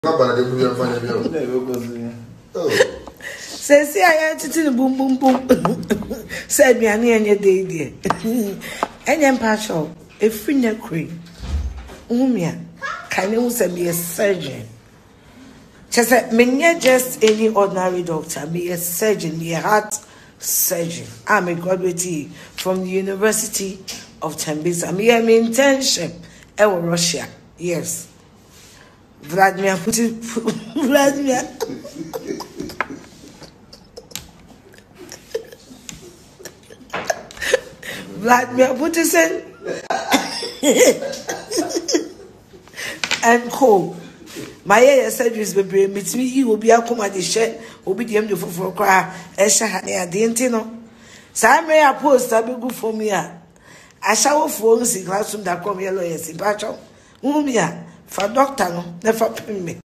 Say, I am to boom boom boom. Said me, and your day, dear. And I'm partial, a free cream. Umia, can you be a surgeon? Just me, just any ordinary doctor, be a surgeon, be a heart surgeon. I'm a graduate from the University of Tembisa. I'm internship in Russia. Yes. Vladimir Putin. Vladimir. Vladimir Putin and co. My surgeries be bring me you will be a comedy share, will be the for cry, Esha didn't know. Some may a post I be good for me. I shall phones in classroom that come here lawyers in Pacho. Mumia, for doctor, never pin me.